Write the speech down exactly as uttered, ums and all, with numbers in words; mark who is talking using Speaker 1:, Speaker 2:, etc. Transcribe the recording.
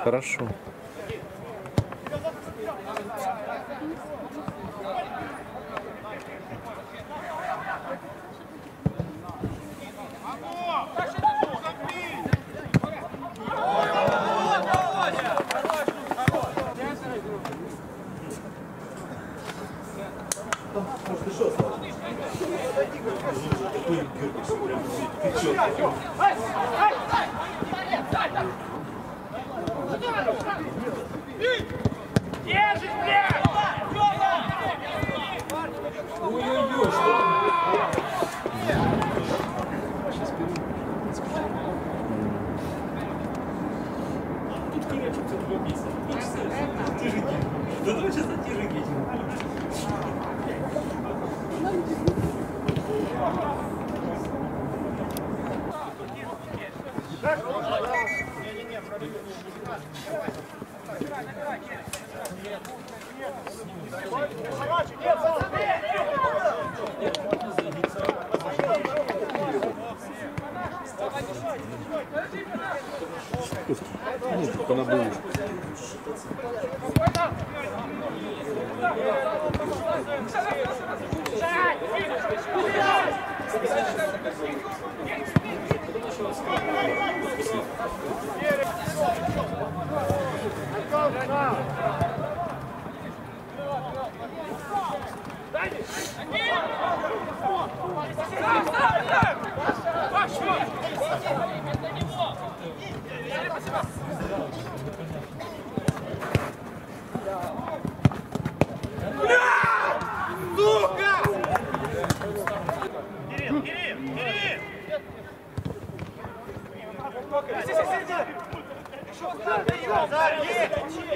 Speaker 1: Хорошо.
Speaker 2: Держись, блядь!
Speaker 3: Ой-ой-ой, что? Тут короче, все два месяца. Тяжики. Да давай сейчас на тяжики.
Speaker 1: Ну, только на было.
Speaker 2: Кирилл, Кирилл, Кирилл! Сиди, сиди, сиди! Еще,